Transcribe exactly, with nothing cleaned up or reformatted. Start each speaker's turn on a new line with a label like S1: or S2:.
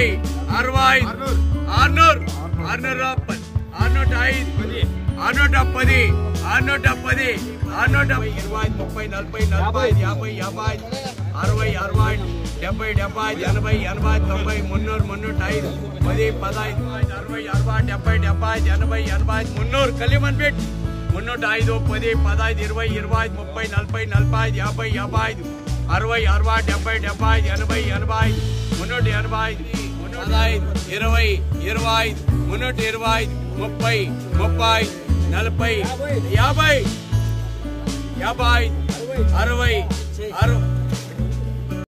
S1: డెబ్బై అరవై ఆరునూరు ఆరునూరు ఆరునూట ఐదు ఆరునూట పది ఆరునూట పది ఆరునూట ఇరవై ముప్పై నలభై నలభై యాభై యాభై అరవై అరవై డెబ్బై డెబ్బై ఎనభై ఎనభై తొంభై మున్నూరు మున్నూట ఐదు పది పదహైదు అరవై అరవై డెబ్బై డెబ్బై ఎనభై ఎనభై మున్నూరు కలిమన్ బిట్ మున్నూట ఐదు పది పదహైదు ఇరవై ఇరవై ముప్పై నలభై నలభై యాభై యాభై ఐదు అరవై అరవై డెబ్బై డెబ్బై ఎనభై ఎనభై మున్నూట ఎనభై పదహైదు ఇరవై ఇరవై మున్నూట ఇరవై ముప్పై ముప్పై నలభై యాభై యాభై అరవై అరవై